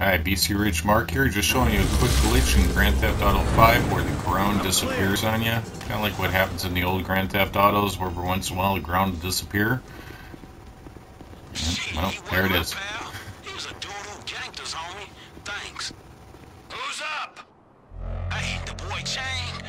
Hi, BC Ridge Mark here, just showing you a quick glitch in Grand Theft Auto 5 where the ground disappears on you. Kind of like what happens in the old Grand Theft Autos where every once in a while the ground will disappear. Well, there it is. He was a dude who ganked us, homie. Thanks. Who's up? Hey, the boy Chang.